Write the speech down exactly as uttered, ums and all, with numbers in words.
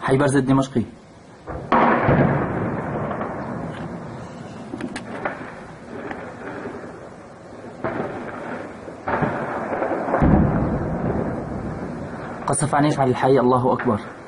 حي برز الدمشقي. قصف عنيف على الحي. الله أكبر.